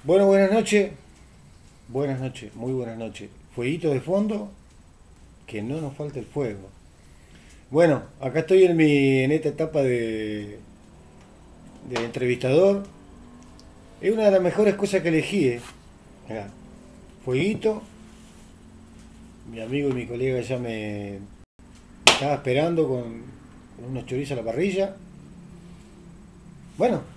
Bueno, buenas noches. Buenas noches, muy buenas noches. Fueguito de fondo, que no nos falte el fuego. Bueno, acá estoy en esta etapa de entrevistador. Es una de las mejores cosas que elegí. Mirá, fueguito, mi amigo y mi colega ya me estaba esperando con unos chorizos a la parrilla. Bueno,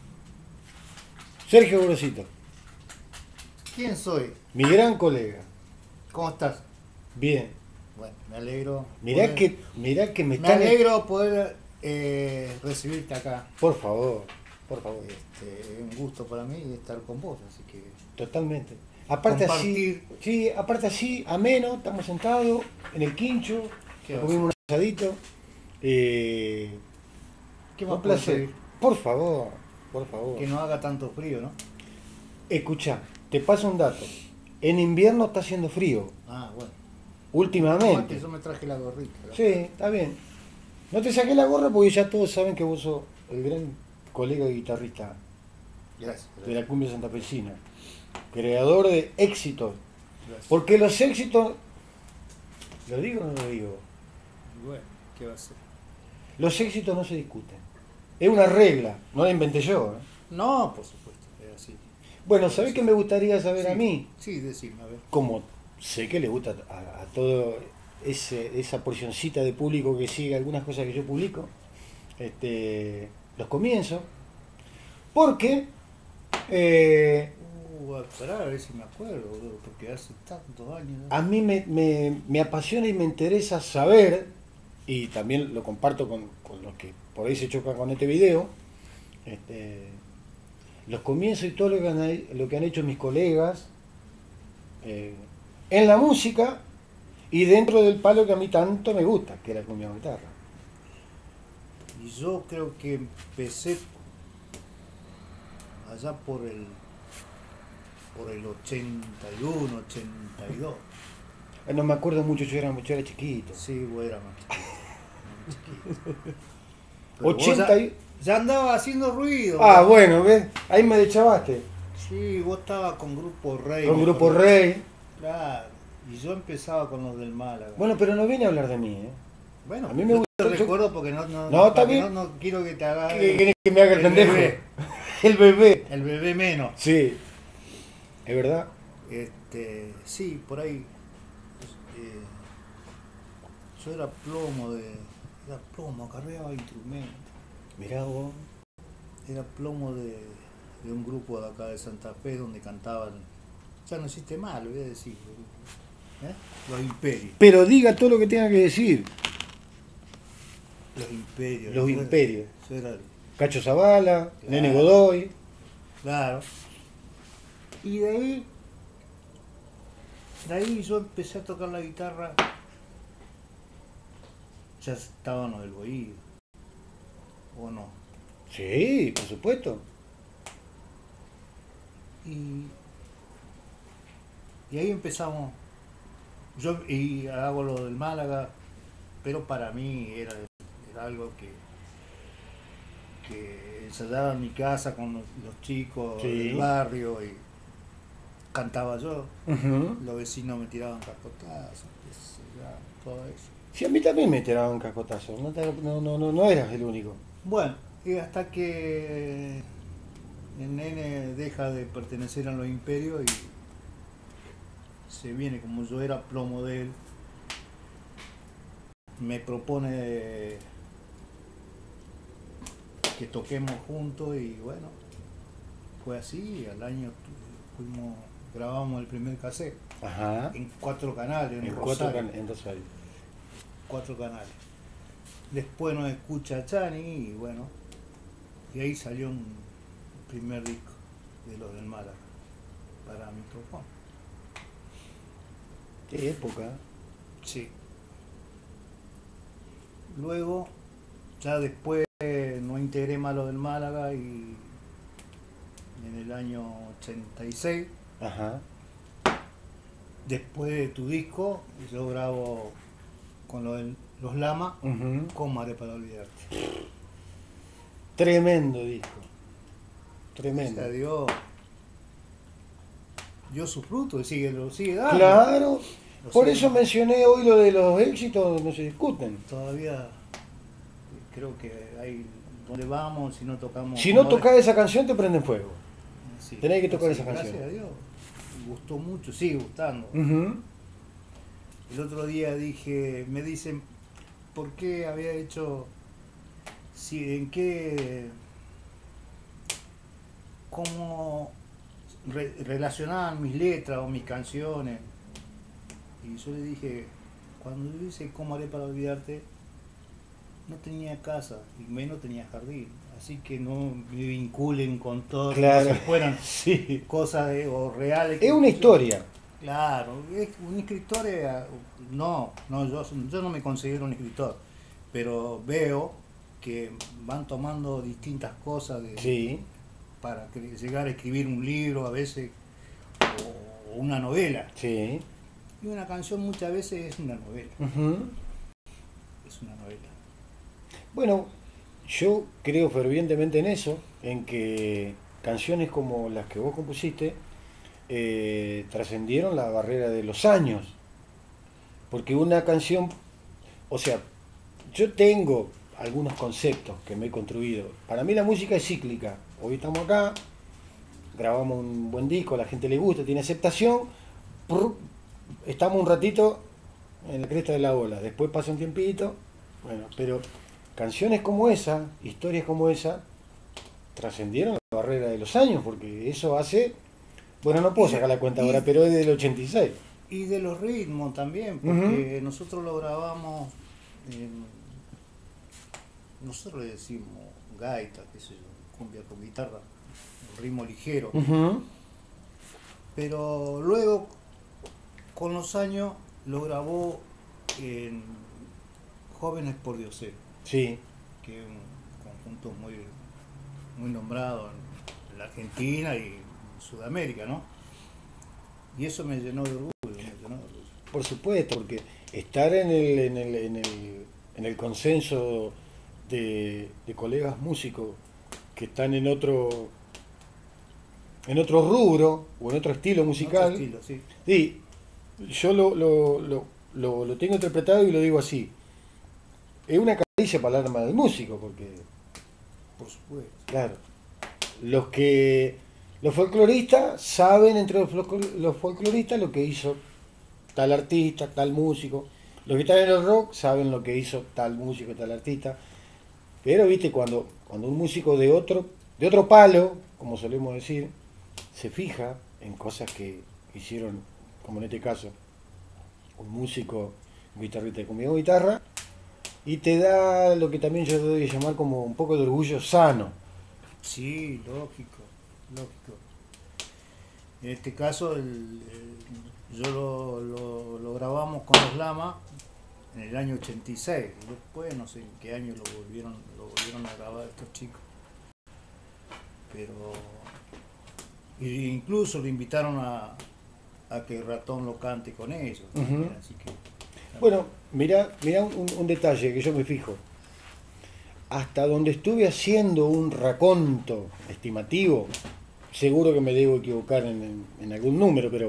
Sergio Gorosito, ¿Quién soy? mi gran colega. ¿Cómo estás? Bien, Bueno, me alegro. mirá que me Me están... alegro poder recibirte acá. Por favor, por favor. Es un gusto para mí estar con vos, así que Totalmente. Aparte así, compartir. sí, aparte así, ameno, estamos sentados en el quincho, ¿Qué nos va a comimos ser? un asadito. Eh, ¿Qué más un puedo placer. pedir? Por favor, por favor. Que no haga tanto frío, ¿no? Escucha, te paso un dato. En invierno está haciendo frío, Ah, bueno. últimamente. Mate, yo me traje la gorrita, ¿no? Sí, está bien. No te saqué la gorra porque ya todos saben que vos sos el gran colega guitarrista Gracias, de la gracias. cumbia santafesina, creador de éxitos. Gracias. Porque los éxitos, ¿lo digo o no lo digo? Y bueno, ¿qué va a ser? Los éxitos no se discuten. Es una regla, no la inventé yo. ¿Eh? No, por supuesto, es así. Bueno, ¿sabés qué me gustaría saber a Sí, mí? sí, decime, a ver. Como sé que le gusta a todo esa porcioncita de público que sigue algunas cosas que yo publico, los comienzos, porque eh, Pará, a ver si me acuerdo, boludo, porque hace tantos años, ¿no? a mí me apasiona y me interesa saber, y también lo comparto con los que por ahí se chocan con este video, este, los comienzos y todo lo que han hecho mis colegas eh, en la música y dentro del palo que a mí tanto me gusta, que era con mi guitarra. Y yo creo que empecé allá por el 81, 82. No me acuerdo mucho, yo era chiquito. Sí, vos eras más chiquito. Más chiquito. Pero vos 80 y... ya andaba haciendo ruido. Ah, ¿no? bueno, ¿ves? Ahí me deschavaste. Sí, vos estabas con Grupo Rey. Con me Grupo acuerdo. Rey. Claro. Y yo empezaba con los del Málaga. Bueno, pero no viene a hablar de mí, ¿eh? Bueno, a mí me yo gusta- te yo- recuerdo porque no, no, No, está para que bien. no quiero que te haga ¿Qué querés que me haga el pendejo? bebé. El bebé. El bebé menos. Sí, es verdad. Sí, por ahí. eh, yo era plomo, acarreaba instrumentos. Mirá vos. Era plomo de un grupo de acá de Santa Fe donde cantaban. Ya no existe más, lo voy a decir. ¿Eh? Los Imperios. Pero diga todo lo que tenga que decir. Los Imperios. Los ¿no? Imperios. Eso era, Cacho Zavala, Claro. Nene Godoy. claro. Y de ahí yo empecé a tocar la guitarra. Ya estaban los del Bohío. ¿O no? Sí, por supuesto. Y, y ahí empezamos. Yo y hago lo del Málaga, pero para mí era algo que ensayaba en mi casa con los chicos Sí. del barrio y cantaba yo. Ujú. Los vecinos me tiraban cascotazos, qué sé yo, todo eso. Sí, a mí también me tiraban cascotazos. No eras el único. Bueno, y hasta que el nene deja de pertenecer a los imperios y se viene, como yo era plomo de él, me propone que toquemos juntos y bueno, fue así, al año grabamos el primer cassette Ajá. en 4 canales, en En Rosario, en Rosario. 4 canales. Después nos escucha Chani y bueno, y ahí salió un primer disco de los del Málaga para micrófono. Qué época. Sí. Luego, ya después no integré más lo del Málaga y en el año 86, Ajá. después de tu disco, yo grabo con los Lama, Ujú. con Mare para olvidarte. Tremendo disco. Gracias Tremendo. a Dios, dio su fruto y lo sigue dando. Claro, O por sea, eso mencioné hoy lo de los éxitos, no se discuten. todavía creo que hay donde vamos, si no tocamos. Si no como tocas esa canción te prenden fuego. sí, tenés que tocar así, esa canción. Gracias a Dios. Gustó mucho, sigue gustando. Ujú. El otro día me dicen, ¿por qué había hecho, si, en qué, cómo relacionaban mis letras o mis canciones? Y yo le dije, cuando yo hice ¿Cómo haré para olvidarte? No tenía casa y menos tenía jardín, así que no me vinculen con todo, Claro. como si fueran Sí. cosas o reales. Es una historia. Claro, es un escritor, yo no me considero un escritor, pero veo que van tomando distintas cosas Sí. para llegar a escribir un libro a veces o una novela. Sí. Y una canción muchas veces es una novela, Ujú. es una novela. Bueno, yo creo fervientemente en eso, en que canciones como las que vos compusiste trascendieron la barrera de los años. Porque una canción, o sea, yo tengo algunos conceptos que me he construido. Para mí la música es cíclica. Hoy estamos acá, grabamos un buen disco, a la gente le gusta, tiene aceptación, estamos un ratito en la cresta de la ola, después pasa un tiempito, bueno, pero canciones como esa, historias como esa, trascendieron la barrera de los años, porque eso hace, bueno, no puedo sacar la cuenta ahora, pero es del 86. Y de los ritmos también, porque nosotros lo grabamos, nosotros le decimos gaita, qué sé yo, cumbia con guitarra, un ritmo ligero. Pero luego, con los años, lo grabó en Jóvenes por Diosero, Sí. que es un conjunto muy nombrado en la Argentina y en Sudamérica, ¿no? Y eso me llenó de orgullo, Por supuesto, porque estar en el consenso de colegas músicos que están en otro rubro o en otro estilo musical, Otro estilo, sí. sí, yo lo tengo interpretado y lo digo así. Es una caricia para el alma del músico, porque, Por supuesto. claro, los folcloristas saben entre los folcloristas lo que hizo tal artista, tal músico. Los que están en el rock saben lo que hizo tal músico, tal artista. Pero viste, cuando un músico de otro palo, como solemos decir, se fija en cosas que hicieron, como en este caso, un músico, un guitarrista que conmigo guitarra, y te da lo que también yo doy a llamar como un poco de orgullo sano. Sí, lógico. En este caso, yo lo grabamos con los Lama en el año 86. Después no sé en qué año lo volvieron a grabar estos chicos. Pero incluso lo invitaron a que Ratón lo cante con ellos. Ujú. Así que, Bueno, mirá un detalle que yo me fijo. Hasta donde estuve haciendo un raconto estimativo, seguro que me debo equivocar en algún número, pero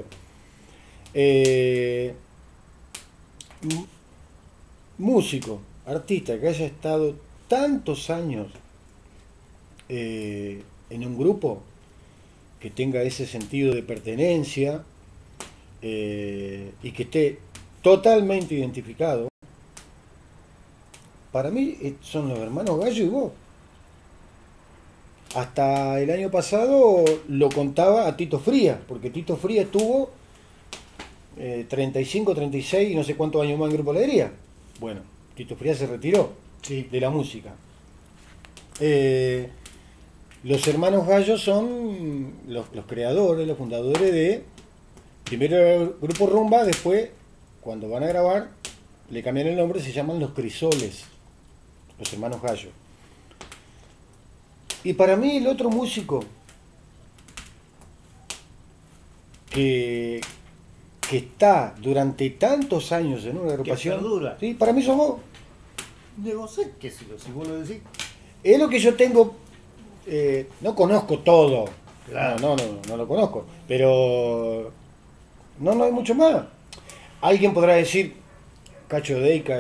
músico, artista que haya estado tantos años en un grupo, que tenga ese sentido de pertenencia y que esté totalmente identificado, para mí son los hermanos Gallo y vos. Hasta el año pasado lo contaba a Tito Frías, porque Tito Frías tuvo 35, 36 y no sé cuántos años más en Grupo Alegría. Bueno, Tito Frías se retiró de la música. Los hermanos Gallo son los creadores, los fundadores de, primero el Grupo Rumba, después, cuando van a grabar, le cambian el nombre, se llaman Los Crisoles, los hermanos Gallo. Y para mí el otro músico que está durante tantos años en una agrupación, perdura. ¿sí? Para mí sos vos. no sé si vos lo decís. Es lo que yo tengo, no conozco todo, Claro. No lo conozco. Pero no hay mucho más. Alguien podrá decir Cacho Deica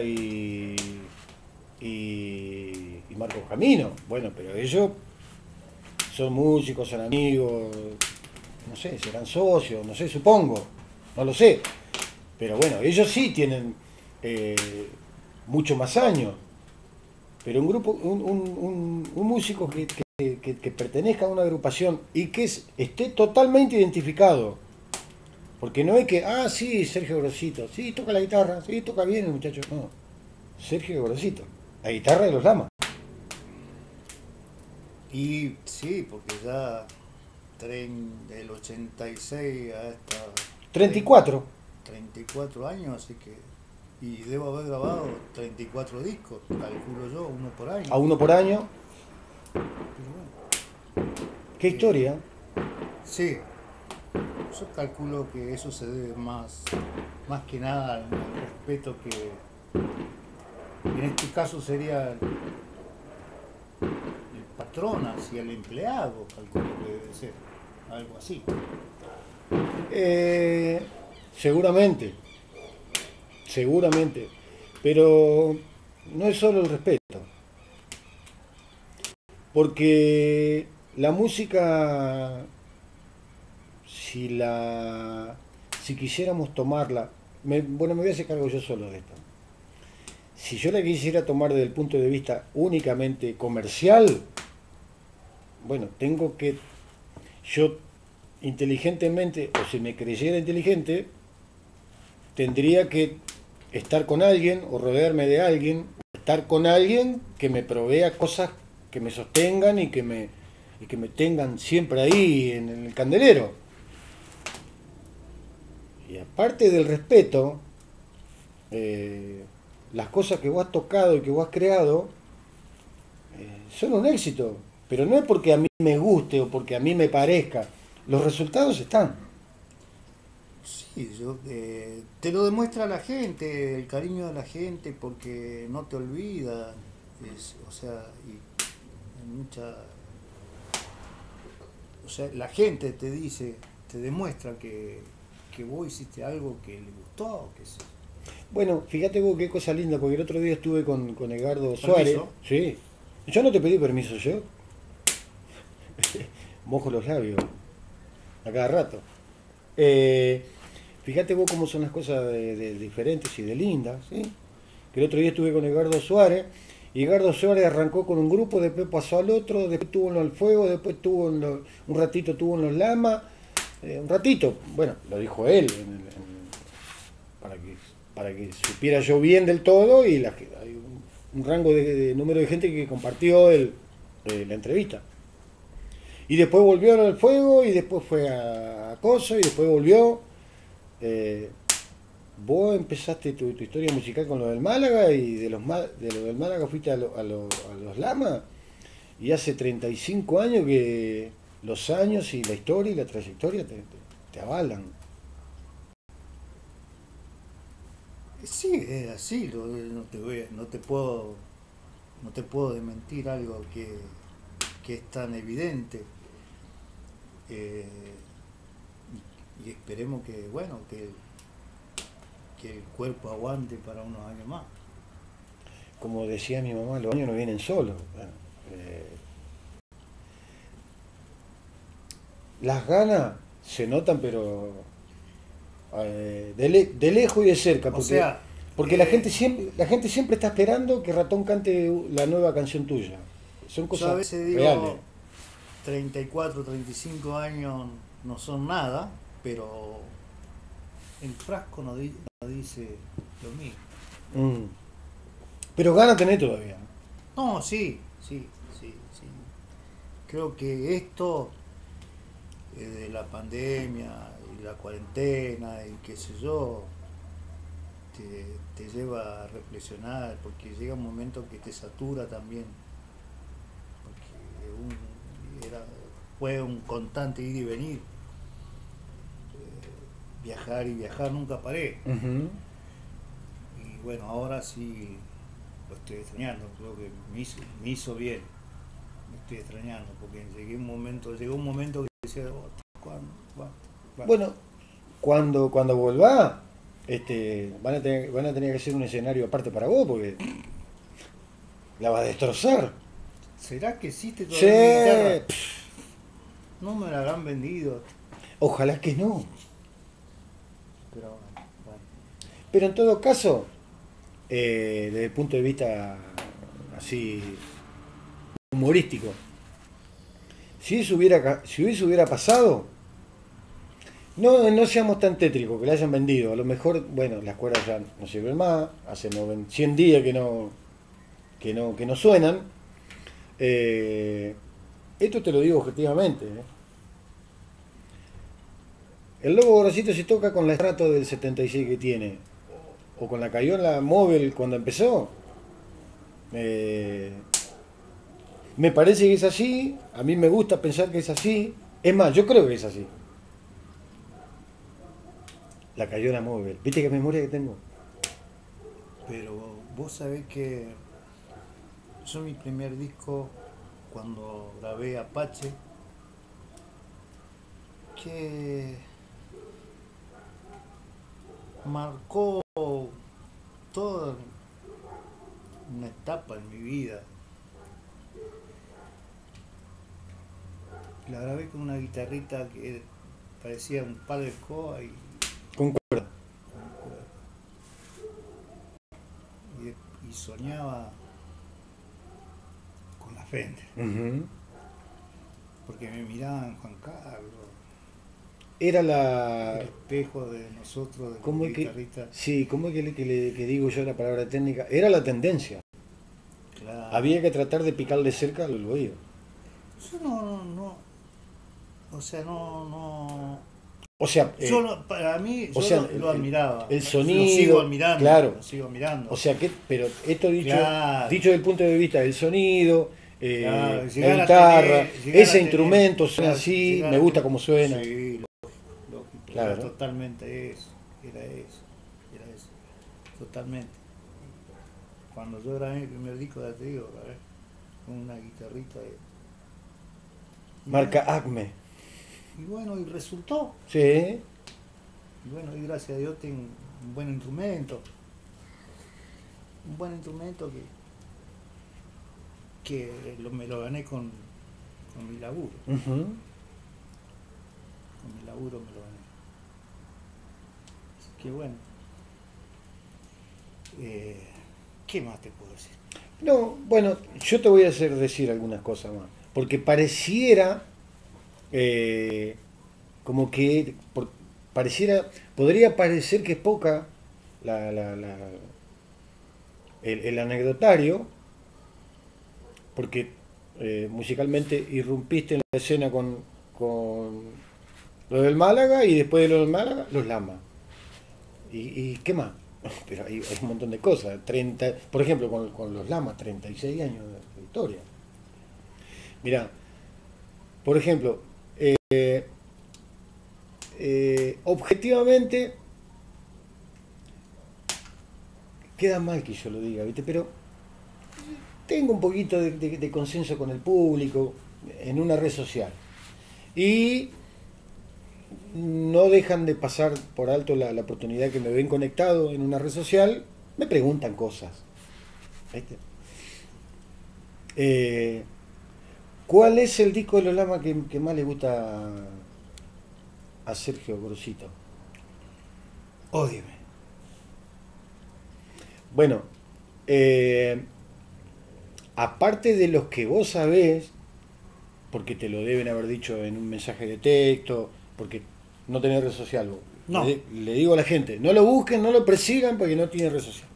y Marcos Camino. Bueno, pero ellos son músicos, son amigos, no sé, serán socios, no sé, supongo, no lo sé. Pero bueno, ellos sí tienen eh, mucho más años. Pero un grupo, un músico que pertenezca a una agrupación y que esté totalmente identificado. Porque no es que, ah, sí, Sergio Grosito, sí, toca la guitarra, sí, toca bien el muchacho. No, Sergio Grosito, la guitarra de los Lamas. Y sí, porque ya del 86 a esta 34, 34 años, así que. Y debo haber grabado 34 discos, calculo yo, uno por año. a uno por año. Pero bueno, Qué historia. sí, yo calculo que eso se debe más que nada al respeto que en este caso sería el patrón hacia el empleado, calculo que debe ser, algo así. Eh, seguramente, seguramente. Pero no es solo el respeto. Porque la música, si la si quisiéramos tomarla, bueno, me voy a hacer cargo yo solo de esto. Si yo la quisiera tomar desde el punto de vista únicamente comercial, bueno, tengo que yo inteligentemente, o si me creyera inteligente, tendría que estar con alguien o rodearme de alguien, estar con alguien que me provea cosas que me sostengan y que me tengan siempre ahí en el candelero. Y aparte del respeto, las cosas que vos has tocado y que vos has creado son un éxito. Pero no es porque a mí me guste o porque a mí me parezca. Los resultados están. Sí, te lo demuestra la gente, el cariño de la gente, porque no te olvida, o sea, y mucha, o sea, la gente te dice, te demuestra que vos hiciste algo que le gustó, que se, Bueno, fíjate vos qué cosa linda, porque el otro día estuve con Edgardo Suárez. permiso. Sí. Yo no te pedí permiso, yo mojo los labios a cada rato. Eh, fíjate vos cómo son las cosas de diferentes y de lindas, ¿sí? Que el otro día estuve con Edgardo Suárez, y Edgardo Suárez arrancó con un grupo, después pasó al otro, después tuvo en el fuego, después tuvo un ratito tuvo en los Lamas, un ratito, bueno, lo dijo él, para que supiera yo bien del todo, y hay un rango de número de gente que compartió la entrevista. Y después volvió al fuego, y después fue a Coso, y después volvió. Eh, Vos empezaste tu historia musical con lo del Málaga, y de lo del Málaga fuiste a los Lamas, y hace 35 años que los años y la historia y la trayectoria te avalan. Sí, es así, no te puedo desmentir algo que es tan evidente. eh, y esperemos que, bueno, que el cuerpo aguante para unos años más. Como decía mi mamá, los años no vienen solos. Bueno, las ganas se notan, pero de lejos y de cerca, O sea, porque la gente siempre está esperando que Ratón cante la nueva canción tuya. Son yo a cosas veces digo, reales. 34, 35 años no son nada, pero el frasco no dice lo mismo. Mm. Pero ganas tenés todavía. No, sí, sí, sí, sí. Creo que esto de la pandemia y la cuarentena y qué sé yo, te lleva a reflexionar, porque llega un momento que te satura también, porque fue un constante ir y venir, viajar y viajar, nunca paré. Ujú. Y bueno, ahora sí lo estoy extrañando, creo que me hizo bien, me estoy extrañando, porque llegó un momento que decía, "Oh, ¿cuándo? Va". Bueno, cuando volvá, van a tener que hacer un escenario aparte para vos, porque la va a destrozar. ¿Será que existe Sí, todavía mi guitarra? No me la habrán vendido, ojalá que no. pero bueno. Pero en todo caso, desde el punto de vista así humorístico, si eso hubiera pasado, no seamos tan tétricos, que la hayan vendido. A lo mejor, bueno, las cuerdas ya no sirven más, hace 100 días que no suenan. Esto te lo digo objetivamente. El Lobo Gorosito se toca con la Strato del 76 que tiene, o con la Cayola Móvil cuando empezó. Me parece que es así, a mí me gusta pensar que es así. Es más, yo creo que es así. La Cayola Móvil. ¿Viste qué memoria que tengo? Pero vos sabés que yo mi primer disco, cuando grabé Apache, que marcó toda una etapa en mi vida. La grabé con una guitarrita que parecía un palo de escoba y Concuerdo. y soñaba con la Fender, Ujú. porque me miraban Juan Carlos, Era el la... espejo de nosotros, de ¿Cómo los es que, guitarristas. sí, ¿cómo es que digo yo la palabra técnica? Era la tendencia. Claro. Había que tratar de picarle cerca al oído. Yo o sea, O sea, para mí, o yo sea, lo admiraba, el lo sonido, sigo admirando, claro. lo sigo admirando. O sea que, pero esto Claro. dicho desde el punto de vista del sonido, Claro, la llegar a guitarra, llegar a ese instrumento suena claro, así, llegar me a gusta tener- como suena. Sí, lógico, Claro. era totalmente eso, era eso, totalmente. Cuando yo grabé mi primer disco, ya te digo, grabé con una guitarrita y Marca bueno, Acme. y resultó. Sí, Y bueno, y gracias a Dios tengo un buen instrumento. Un buen instrumento me lo gané con mi laburo. ujú. Con mi laburo me lo gané. Así que bueno. ¿Qué más te puedo decir? No, bueno, yo te voy a hacer decir algunas cosas más. Porque pareciera, como que, podría parecer que es poca el anecdotario, porque musicalmente irrumpiste en la escena con lo del Málaga y después de lo del Málaga, los Lamas. ¿Y qué más? Pero hay un montón de cosas. Por ejemplo, con los Lamas, 36 años de historia. Mirá, por ejemplo, objetivamente, queda mal que yo lo diga, ¿viste? Pero tengo un poquito de consenso con el público en una red social. Y no dejan de pasar por alto la oportunidad que me ven conectado en una red social, me preguntan cosas. ¿Viste? ¿Cuál es el disco de los Lamas que más le gusta a Sergio Gorosito? Ódieme. Bueno, aparte de los que vos sabés, porque te lo deben haber dicho en un mensaje de texto, porque no tenés red social. No. Le digo a la gente, no lo busquen, no lo persigan porque no tiene red social.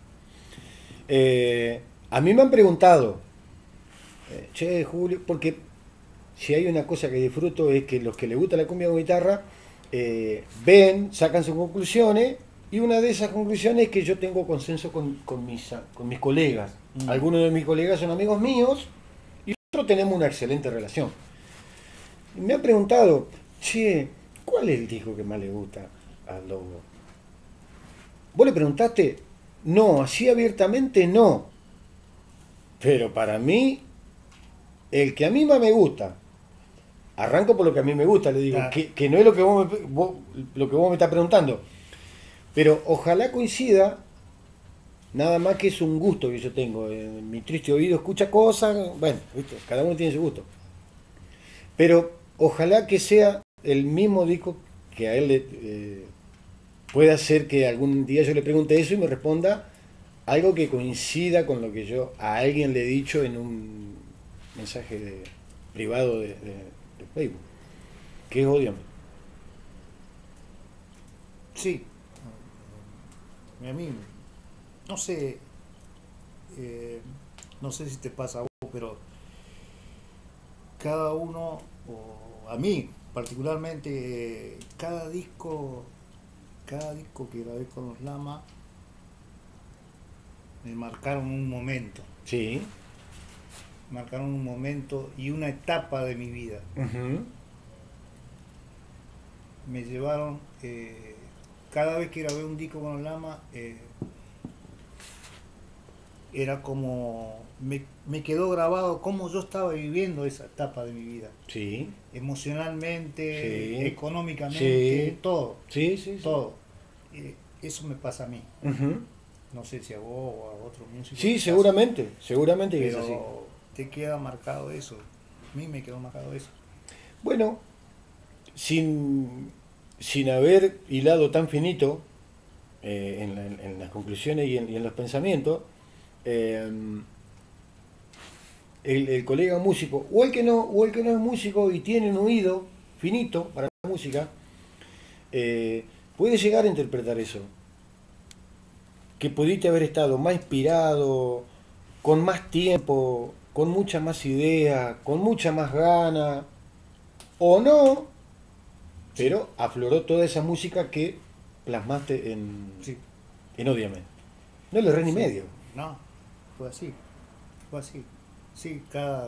A mí me han preguntado, che, Julio, porque si hay una cosa que disfruto es que los que les gusta la cumbia con guitarra ven, sacan sus conclusiones, y una de esas conclusiones es que yo tengo consenso con mis colegas. Algunos de mis colegas son amigos míos y nosotros tenemos una excelente relación. Y me han preguntado, che, ¿cuál es el disco que más le gusta al Lobo? ¿Vos le preguntaste? No, así abiertamente no. Pero para mí, el que a mí más me gusta, arranco por lo que a mí me gusta, le digo, Claro. que no es lo que lo que vos me estás preguntando. Pero ojalá coincida, nada más que es un gusto que yo tengo. En mi triste oído escucha cosas, bueno, ¿viste? Cada uno tiene su gusto. Pero ojalá que sea el mismo disco que a él pueda ser que algún día yo le pregunte eso y me responda algo que coincida con lo que yo a alguien le he dicho en un mensaje privado de Facebook, que es Ódiame. Sí. A mí, no sé, no sé si te pasa a vos, pero cada uno, o a mí particularmente, cada disco que grabé con los Lama, me marcaron un momento. Sí. Marcaron un momento y una etapa de mi vida. Ujú. Me llevaron, cada vez que grabé un disco con los Lama, era como, me quedó grabado cómo yo estaba viviendo esa etapa de mi vida. Sí. Emocionalmente, Sí. económicamente, Sí. todo, Sí, sí, sí. todo. Eso me pasa a mí. Ujú. No sé si a vos o a otro músico. Sí, seguramente que es así. Pero te queda marcado eso. A mí me quedó marcado eso. Bueno, sin haber hilado tan finito en las conclusiones y en los pensamientos, eh, el colega músico, o el que no es músico y tiene un oído finito para la música, puede llegar a interpretar eso. Que pudiste haber estado más inspirado, con más tiempo, con mucha más idea, con mucha más gana, o no, pero afloró toda esa música que plasmaste Sí, en Ódiame. No le erré ni sí. medio. No, fue así. Fue así. Sí,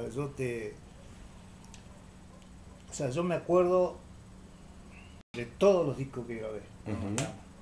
o sea, yo me acuerdo de todos los discos que grabé. Ujú.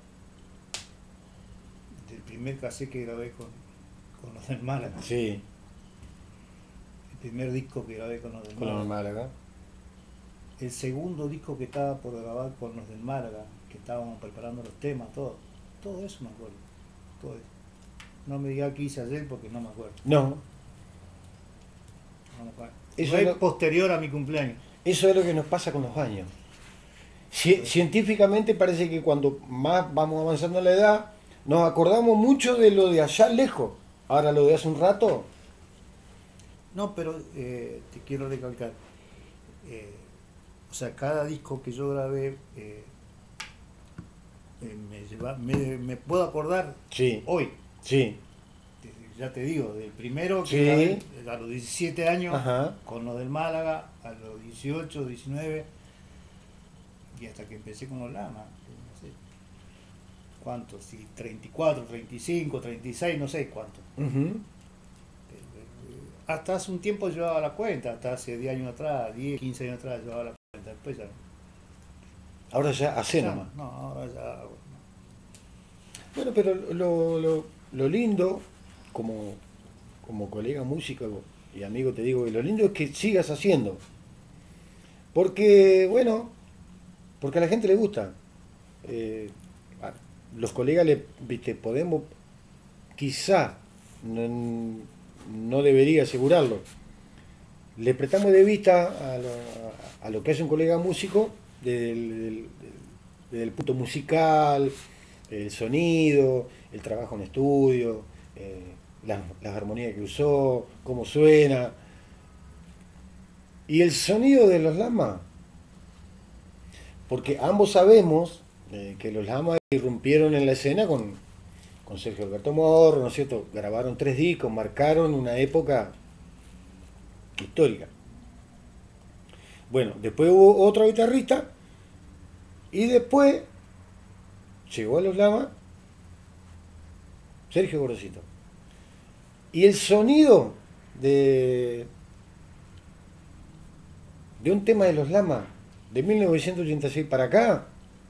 Del primer cassette que grabé con los del Málaga. Sí, El primer disco que grabé con los del con la Málaga. Málaga. El segundo disco que estaba por grabar con los del Málaga, que estábamos preparando los temas, todo. Todo eso me acuerdo. Todo eso. No me diga qué hice ayer porque no me acuerdo. No, No me acuerdo. Eso Fue es lo- posterior a mi cumpleaños. eso es lo que nos pasa con los años. Científicamente parece que cuando más vamos avanzando en la edad, nos acordamos mucho de lo de allá lejos. Ahora lo de hace un rato, No, pero te quiero recalcar. eh, o sea, cada disco que yo grabé me puedo acordar sí, hoy. sí, Ya te digo, del primero que Sí. grabé a los 17 años ajá, con los del Málaga, a los 18, 19 y hasta que empecé con los Lamas. No sé cuántos, si 34, 35, 36, no sé cuántos. ujú. Hasta hace un tiempo llevaba la cuenta, hasta hace 10 años atrás, 10, 15 años atrás llevaba la cuenta, después ya no. Ahora ya hace Ya nomás. no, ahora ya. Bueno, pero lo lindo, como colega músico y amigo te digo, que lo lindo es que sigas haciendo. Porque, bueno, porque a la gente le gusta. Los colegas viste, podemos, quizá, no debería asegurarlo, le prestamos de vista a lo que hace un colega músico desde el punto musical, el sonido, el trabajo en estudio, las armonías que usó, cómo suena. Y el sonido de los Lamas, porque ambos sabemos que los Lamas irrumpieron en la escena con Sergio Alberto Morro, ¿no es cierto? Grabaron 3 discos, marcaron una época histórica. Bueno, después hubo otro guitarrista y después llegó a los Lamas Sergio Gorosito. Y el sonido de un tema de los Lamas de 1986 para acá,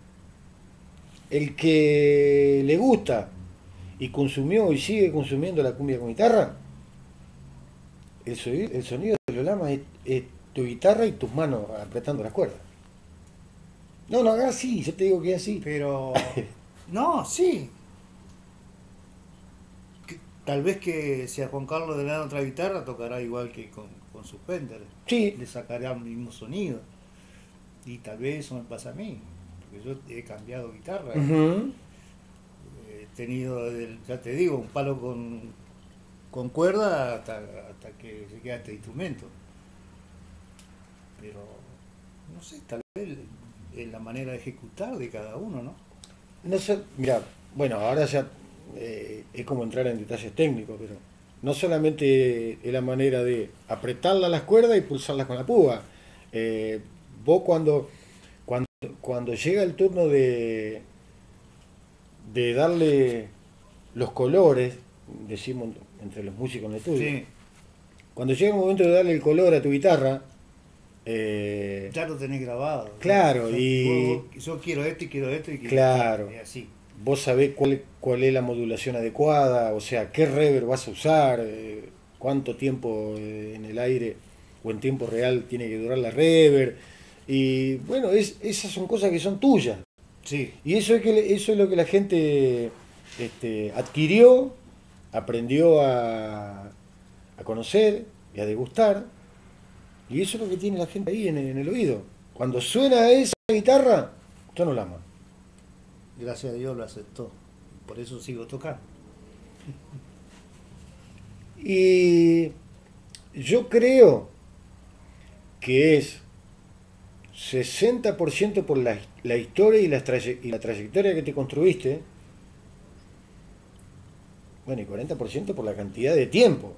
el que le gusta y consumió y sigue consumiendo la cumbia con guitarra, el sonido de los Lamas es tu guitarra y tus manos apretando las cuerdas. No, no hagas así, yo te digo que es así. Pero, no, sí. Tal vez que si a Juan Carlos le dan otra guitarra, tocará igual que con su Fender. Sí. Le sacará el mismo sonido. Y tal vez eso me pasa a mí. Porque yo he cambiado guitarra. Ujú. He tenido, ya te digo, un palo con cuerda hasta que llegué a este instrumento. Pero, no sé, tal vez es la manera de ejecutar de cada uno, ¿no? No sé, mira, bueno, ahora ya es como entrar en detalles técnicos, pero no solamente es la manera de apretarla a las cuerdas y pulsarlas con la púa. Vos cuando, cuando llega el turno de darle los colores, decimos entre los músicos en el estudio, Sí, cuando llega el momento de darle el color a tu guitarra, ya lo tenés grabado. claro, Yo quiero esto y quiero esto y quiero claro, esto. Y así. vos sabés cuál es la modulación adecuada, o sea, qué reverb vas a usar, cuánto tiempo en el aire o en tiempo real tiene que durar la reverb. Y bueno, esas son cosas que son tuyas. Sí, Y eso es lo que la gente adquirió, aprendió a conocer y a degustar. Y eso es lo que tiene la gente ahí en el oído. Cuando suena esa guitarra, yo no la amo. gracias a Dios lo aceptó. Por eso sigo tocando. Y yo creo que es 60% por la historia y y la trayectoria que te construiste, bueno, y 40% por la cantidad de tiempo.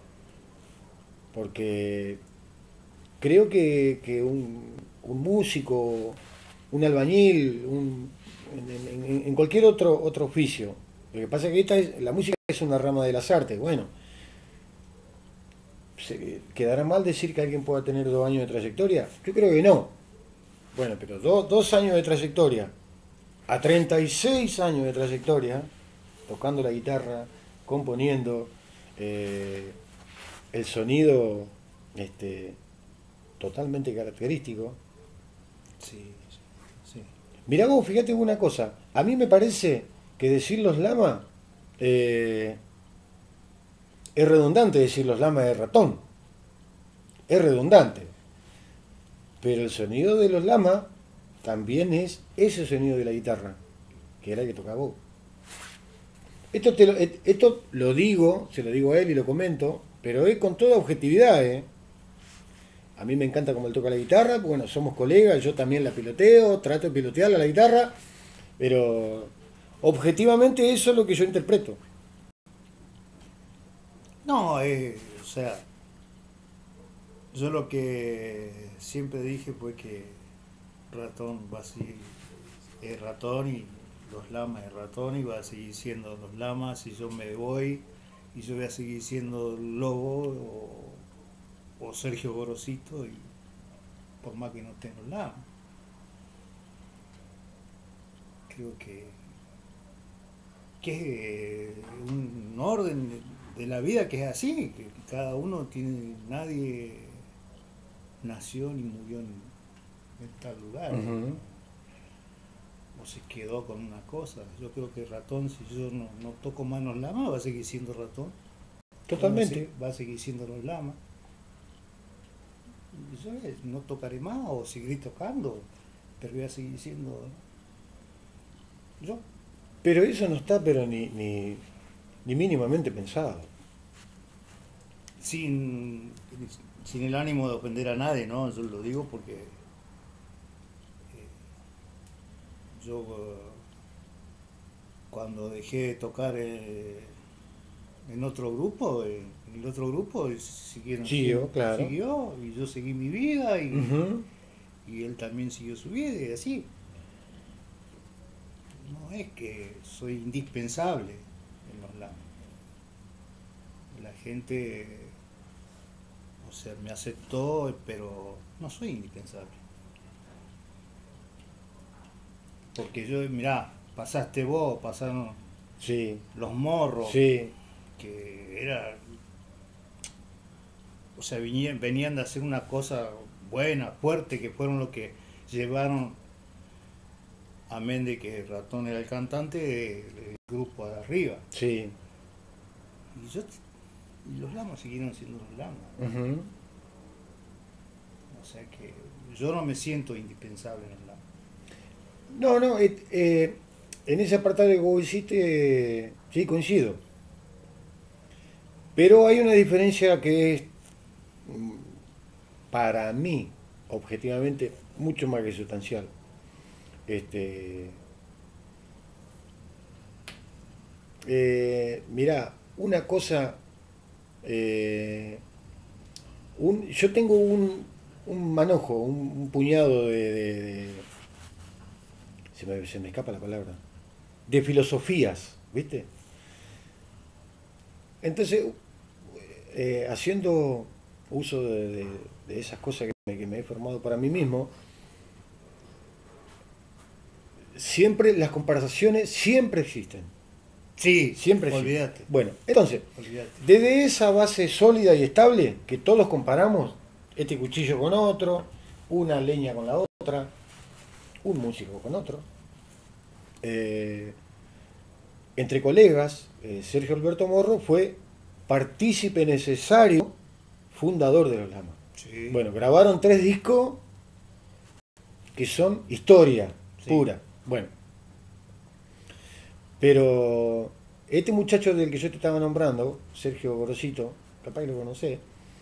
Porque creo que un músico, un albañil, en cualquier otro oficio, lo que pasa es que la música es una rama de las artes, bueno, ¿quedará mal decir que alguien pueda tener 2 años de trayectoria? Yo creo que no. Bueno, pero 2 años de trayectoria, a 36 años de trayectoria, tocando la guitarra, componiendo, eh, el sonido este, totalmente característico. Sí, sí. Mirá vos, fíjate una cosa, a mí me parece que decir los lama es redundante decir los lama de ratón, es redundante. Pero el sonido de los lama también es ese sonido de la guitarra, que era el que tocaba vos. Esto lo digo, se lo digo a él y lo comento, pero es con toda objetividad, ¿eh? A mí me encanta cómo él toca la guitarra, bueno, somos colegas, yo también la piloteo, trato de pilotearla la guitarra, pero objetivamente eso es lo que yo interpreto. No, o sea, yo lo que siempre dije fue que ratón va a seguir, es ratón y los lamas es ratón y va a seguir siendo los lamas y yo me voy y yo voy a seguir siendo Lobo o Sergio Gorosito y por más que no estén los lamas. Creo que es un orden de la vida que es así, que cada uno tiene, nadie nació ni murió en tal lugar. Ujú. O se quedó con una cosa. Yo creo que ratón, si yo no toco más los lamas, va a seguir siendo ratón. Totalmente. Va a seguir siendo los lamas. Y yo no tocaré más o seguiré tocando, pero voy a seguir siendo yo. Pero eso no está pero ni mínimamente pensado. Sin, sin el ánimo de ofender a nadie, ¿no? Yo lo digo porque yo cuando dejé de tocar en otro grupo, el otro grupo Siguió, claro. siguió y yo seguí mi vida Ujú. y él también siguió su vida y así. No es que soy indispensable en los lados. La gente, o sea, me aceptó, pero no soy indispensable. Porque yo, mirá, pasaste vos, pasaron Sí, los morros, sí. que era o sea, venían de hacer una cosa buena, fuerte, que fueron lo que llevaron, amén de que Ratón era el cantante, el grupo de arriba. Sí. Y los Lamas siguieron siendo los Lamas. Ujú. O sea que yo no me siento indispensable en los Lamas. No, no, en ese apartado que vos hiciste, sí, coincido. Pero hay una diferencia que es, mm, para mí, objetivamente, mucho más que sustancial. Este, mirá, una cosa, eh, yo tengo un manojo, un puñado se me escapa la palabra, de filosofías, ¿viste? Entonces, haciendo uso de esas cosas que me he formado para mí mismo, siempre las comparaciones siempre existen. Sí, Siempre existen. olvídate, Bueno, entonces, olvídate. desde esa base sólida y estable, que todos comparamos, este cuchillo con otro, una leña con la otra, un músico con otro, eh, entre colegas, Sergio Alberto Morro fue partícipe necesario, fundador de los Lamas. Sí, Bueno, grabaron 3 discos que son historia sí. pura. Bueno, pero este muchacho del que yo te estaba nombrando, Sergio Gorosito, capaz que lo conocés,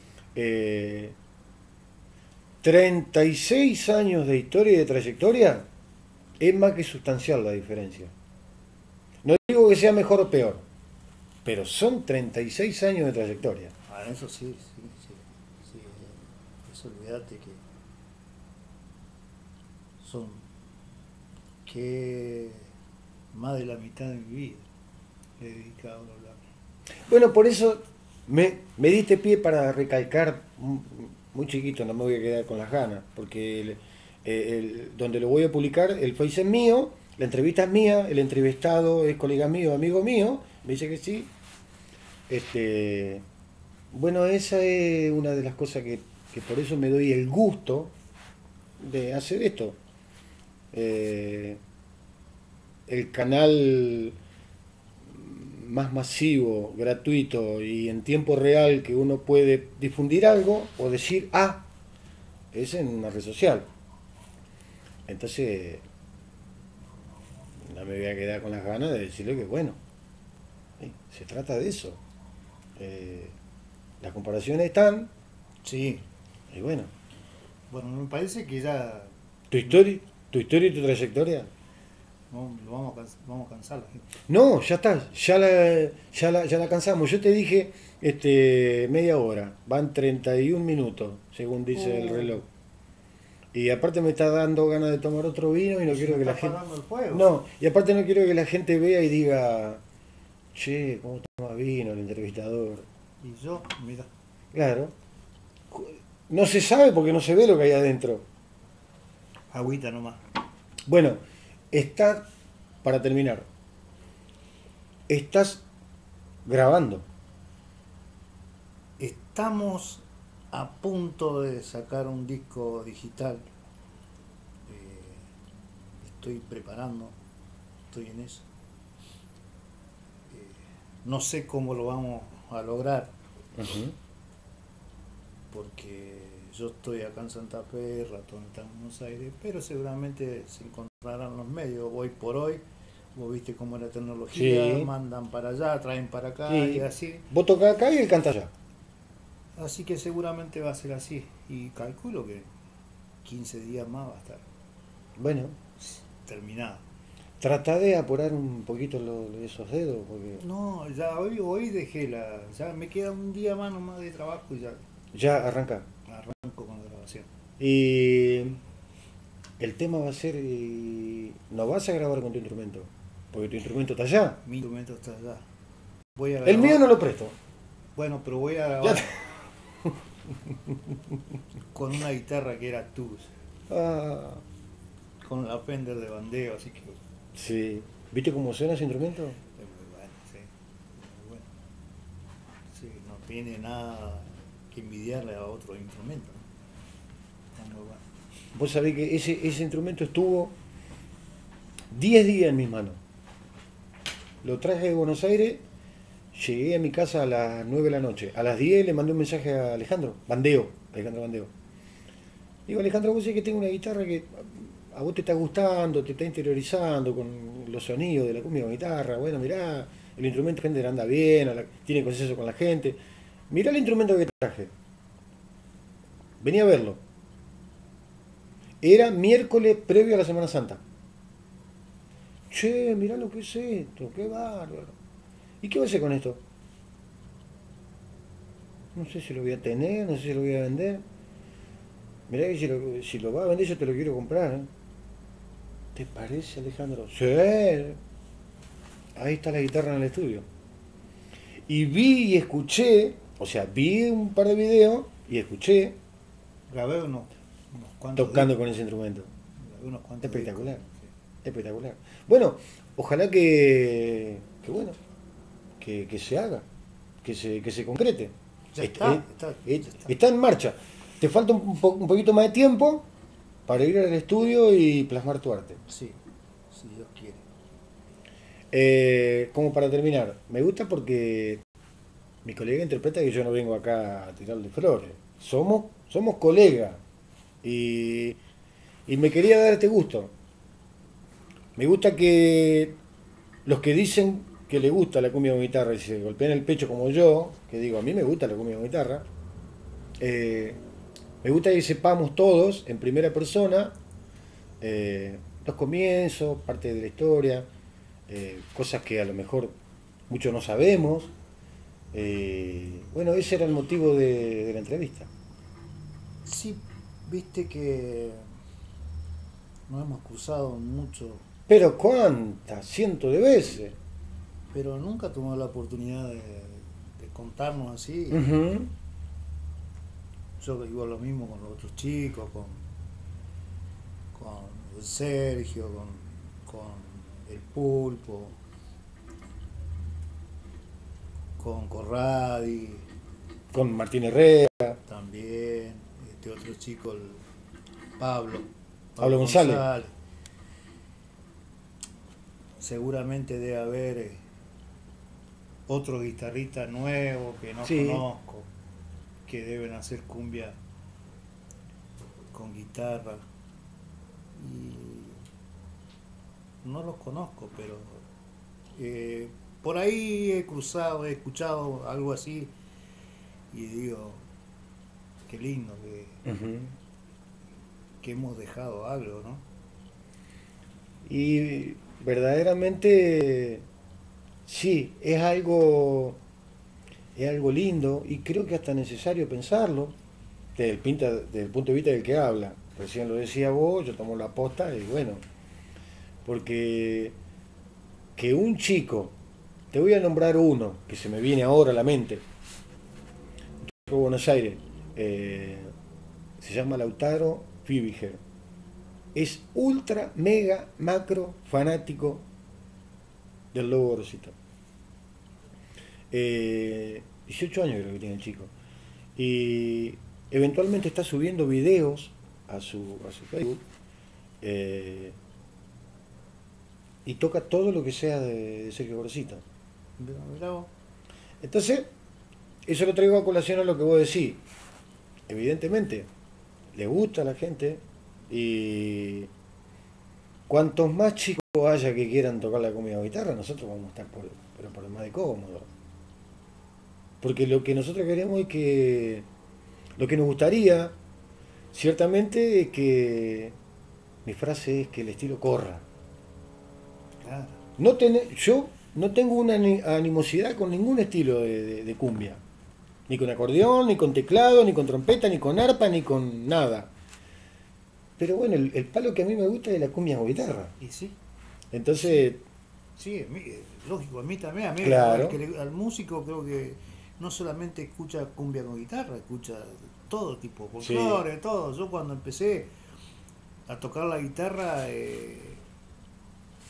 36 años de historia y de trayectoria, es más que sustancial la diferencia. No digo que sea mejor o peor, pero son 36 años de trayectoria. Ah, eso sí, sí, sí, sí. Eso olvídate que son que más de la mitad de mi vida le he dedicado a los Lamas. Bueno, por eso me diste pie para recalcar, muy chiquito, no me voy a quedar con las ganas, porque donde lo voy a publicar, el Face es mío, la entrevista es mía, el entrevistado es colega mío, amigo mío, me dice que sí. Bueno, esa es una de las cosas que por eso me doy el gusto de hacer esto. El canal más masivo, gratuito y en tiempo real que uno puede difundir algo o decir, es en una red social. Entonces, no me voy a quedar con las ganas de decirle que, bueno, ¿sí? Se trata de eso. Las comparaciones están, Sí, y bueno, bueno, me parece que ya tu historia, tu historia y tu trayectoria. no, lo vamos a cansar la gente. No, ya está, ya la cansamos. Yo te dije media hora, van 31 minutos, según dice el reloj. Y aparte me está dando ganas de tomar otro vino y no quiero que la gente... el fuego. No, y aparte no quiero que la gente vea y diga, che, ¿cómo toma vino el entrevistador? Y yo, mira, Claro, no se sabe porque no se ve lo que hay adentro. agüita nomás. Bueno, está, para terminar, estás grabando. Estamos a punto de sacar un disco digital. Estoy preparando, estoy en eso. No sé cómo lo vamos a lograr, Ujú. porque yo estoy acá en Santa Fe, Ratón está en Buenos Aires, pero seguramente se encontrarán los medios. Hoy por hoy, vos viste cómo es la tecnología, Sí. mandan para allá, traen para acá Sí. y así. Vos tocás acá y él canta allá. Así que seguramente va a ser así. Y calculo que 15 días más va a estar Bueno, terminado. trata de apurar un poquito esos dedos, porque No, ya hoy dejé ya me queda un día más nomás de trabajo y ya ya arranca. arranco con la grabación. Y el tema va a ser, no vas a grabar con tu instrumento, porque tu instrumento está allá. Mi instrumento está allá. Voy a El grabar. mío no lo presto. Bueno, pero voy a Ya grabar te- con una guitarra que era Tubes, Ah, con la Fender de bandeo, así que es sí. ¿Viste cómo suena ese instrumento? muy bueno, sí. Muy bueno. Sí, no tiene nada que envidiarle a otro instrumento, ¿no? Está muy bueno. Vos sabés que ese instrumento estuvo 10 días en mis manos. Lo traje de Buenos Aires, llegué a mi casa a las 9 de la noche. A las 10 le mandé un mensaje a Alejandro Bandeo. Digo, Alejandro, vos sabés que tengo una guitarra que a vos te está gustando, te está interiorizando con los sonidos de la cumbia con guitarra. Bueno, mirá, el instrumento gente anda bien, tiene consenso con la gente. Mirá el instrumento que traje. Vení a verlo. Era miércoles previo a la Semana Santa. Che, mirá lo que es esto, qué bárbaro. ¿Y qué voy a hacer con esto? No sé si lo voy a tener, no sé si lo voy a vender. Mirá que si lo vas a vender yo te lo quiero comprar, ¿eh? ¿Te parece, Alejandro? Sí. Ahí está la guitarra en el estudio. Y vi y escuché, o sea, vi un par de videos y escuché Grabé unos cuantos tocando discos, con ese instrumento. grabé unos cuantos Espectacular. discos, sí. Espectacular. Bueno, ojalá que bueno, que se haga, que se concrete. Ya Est- está, eh, ya está. está en marcha. Te falta un poquito más de tiempo para ir al estudio y plasmar tu arte. Sí, si Dios quiere. Como para terminar, me gusta porque mi colega interpreta que yo no vengo acá a tirarle flores. Somos colegas y, y me quería dar este gusto. Me gusta que los que dicen que le gusta la cumbia con guitarra y se golpean el pecho como yo, que digo, a mí me gusta la cumbia con guitarra, eh, me gusta que sepamos todos en primera persona los comienzos, parte de la historia, cosas que a lo mejor muchos no sabemos. Bueno, ese era el motivo de la entrevista. Sí, viste que nos hemos cruzado mucho, Pero cuántas, cientos de veces. pero nunca tuvimos la oportunidad de contarnos así. Ujú. Yo digo lo mismo con los otros chicos, con Sergio, con el Pulpo, con Corradi, Con Martín Herrera, también, este otro chico, el Pablo, Pablo González. Seguramente debe haber otros guitarristas nuevos que no Sí. conozco, que deben hacer cumbia con guitarra. Y no los conozco, pero por ahí he cruzado, he escuchado algo así y digo, qué lindo Ujú. que hemos dejado algo, ¿no? Y verdaderamente sí, es algo lindo y creo que hasta necesario pensarlo desde el punto de vista del que habla. Recién lo decía vos, yo tomo la posta y bueno, porque que un chico, te voy a nombrar uno que se me viene ahora a la mente, de Buenos Aires, se llama Lautaro Fibiger. Es ultra, mega, macro fanático del Lobo Rosita. 18 años creo que tiene el chico. Y eventualmente está subiendo videos a su Facebook. Y toca todo lo que sea de Sergio Gorosito. Mirá vos. Entonces, eso lo traigo a colación a lo que vos decís. Evidentemente, le gusta a la gente y cuantos más chicos haya que quieran tocar la cumbia o guitarra, nosotros vamos a estar pero por el más de cómodo. Porque lo que nosotros queremos es que, lo que nos gustaría, ciertamente, es que, mi frase es que el estilo corra. Claro. Yo no tengo una animosidad con ningún estilo de cumbia. Ni con acordeón, ni con teclado, ni con trompeta, ni con arpa, ni con nada. Pero bueno, el palo que a mí me gusta es la cumbia con guitarra. Y sí, Entonces, sí, lógico, a mí también, claro. al músico creo que no solamente escucha cumbia con guitarra, escucha todo tipo, Sí. folclore, todo. Yo cuando empecé a tocar la guitarra,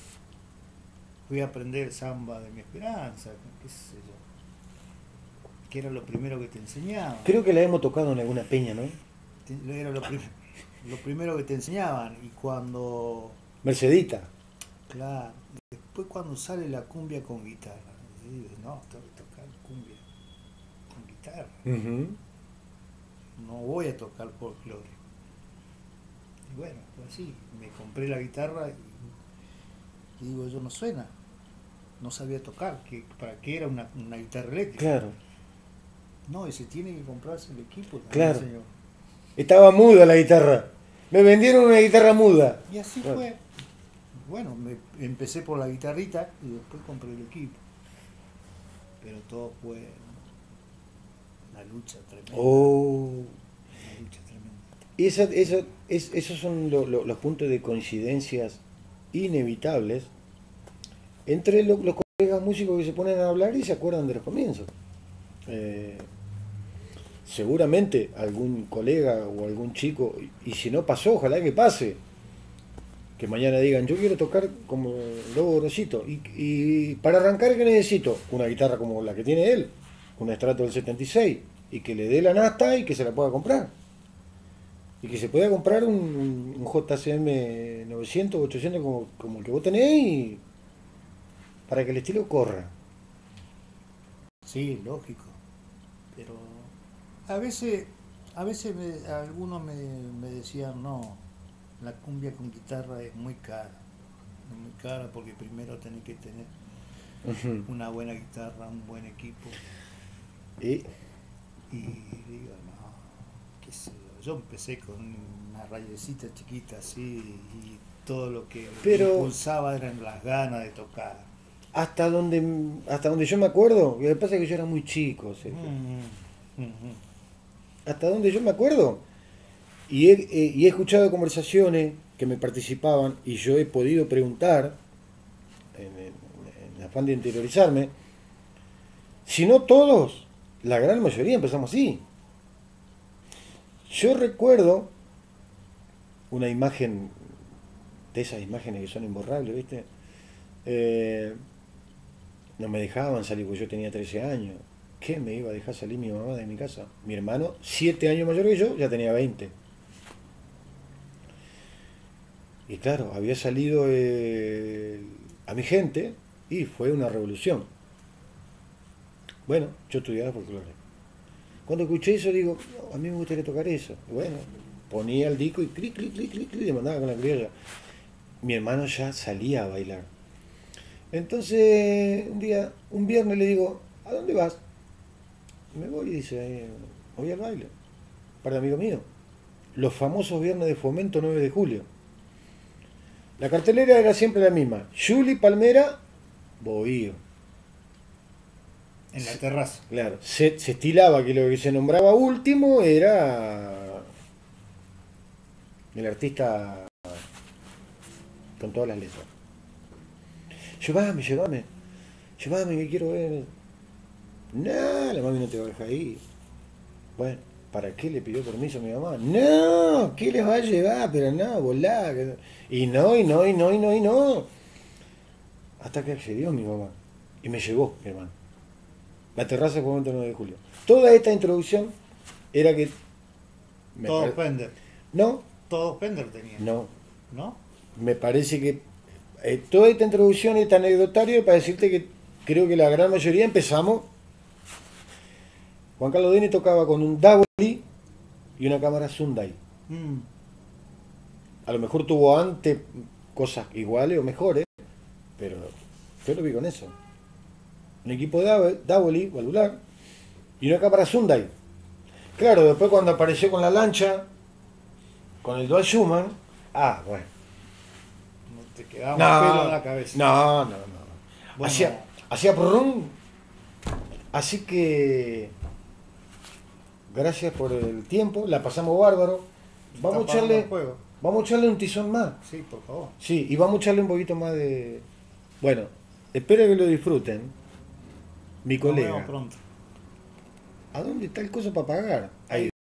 fui a aprender samba de mi esperanza, qué sé yo. que era lo primero que te enseñaban. Creo que la hemos tocado en alguna peña, ¿no? Era lo primero que te enseñaban. Y cuando, Mercedita. claro, después cuando sale la cumbia con guitarra, digo, no, tengo que tocar cumbia con guitarra. Ujú. No voy a tocar folclore. Y bueno, fue así. Me compré la guitarra y digo, yo no suena. No sabía tocar. ¿Para qué era una guitarra eléctrica? Claro, No, y se tiene que comprarse el equipo también, claro. señor. Estaba muda la guitarra. Me vendieron una guitarra muda. Y así Bueno. fue. Bueno, empecé por la guitarrita y después compré el equipo. Pero todo fue una lucha tremenda. Oh. Una lucha tremenda. Esos son los puntos de coincidencias inevitables entre los colegas músicos que se ponen a hablar y se acuerdan de los comienzos. Seguramente algún colega o algún chico, y si no pasó, ojalá que pase, que mañana digan, yo quiero tocar como Lobo Grosito, y para arrancar, ¿qué necesito? Una guitarra como la que tiene él, un Strato del 76, y que le dé la nasta y que se la pueda comprar. Y que se pueda comprar un JCM 900 o 800 como el que vos tenés, y para que el estilo corra. Sí, lógico. Pero a veces algunos me decían, no, la cumbia con guitarra es muy cara. Es muy cara porque primero tenés que tener Ujú. una buena guitarra, un buen equipo. Y Y digo, no, qué sé yo. Yo empecé con una rayecita chiquita así y todo lo que Pero- me impulsaba eran las ganas de tocar. hasta donde yo me acuerdo, lo que pasa es que yo era muy chico, Sergio. Hasta donde yo me acuerdo, y he escuchado conversaciones que me participaban y yo he podido preguntar, en afán de interiorizarme, si no todos, la gran mayoría empezamos así. Yo recuerdo una imagen, de esas imágenes que son imborrables, ¿viste? No me dejaban salir porque yo tenía 13 años. ¿Qué me iba a dejar salir mi mamá de mi casa? Mi hermano, 7 años mayor que yo, ya tenía 20. Y claro, había salido a mi gente y fue una revolución. Bueno, yo estudiaba folclore. Cuando escuché eso digo, "No, a mí me gustaría tocar eso". Y bueno, ponía el disco y clic, clic, clic, clic, clic, y mandaba con la criolla. Mi hermano ya salía a bailar. Entonces, un viernes le digo, ¿a dónde vas? Y me voy y dice, voy al baile. Para amigo mío. Los famosos viernes de Fomento 9 de julio. La cartelera era siempre la misma. Juli, Palmera, Bohío. En la terraza. Claro, se estilaba que lo que se nombraba último era el artista con todas las letras. Llévame, que quiero ver. No, la mami no te va a dejar ir. Bueno, ¿para qué le pidió permiso a mi mamá? No, ¿qué les va a llevar? Pero no, volá. Y no, y no, y no, y no, y no. Hasta que accedió mi mamá. Y me llevó, mi hermano. La terraza fue el 9 de julio. Toda esta introducción era que... Todos Fender. No, Todos Fender tenían. no. ¿No? Me parece que toda esta introducción, este anecdotario, para decirte que creo que la gran mayoría empezamos. Juan Carlos Deni tocaba con un Davoli y una cámara Sundai. Mm. A lo mejor tuvo antes cosas iguales o mejores, pero yo lo vi con eso. Un equipo de Davoli, valvular, y una cámara Sundai. Claro, después cuando apareció con la lancha, con el Dual Schumann, bueno. No te quedaba un pelo en la cabeza. No. Bueno. Hacía prrrum. Así que gracias por el tiempo, la pasamos bárbaro. Vamos a Está apagando el echarle, fuego. vamos a echarle un tizón más. Sí, por favor. Sí, y vamos a echarle un poquito más de. Bueno, espero que lo disfruten. Mi Nos vemos colega. pronto. ¿A dónde está el coso para pagar? Ahí.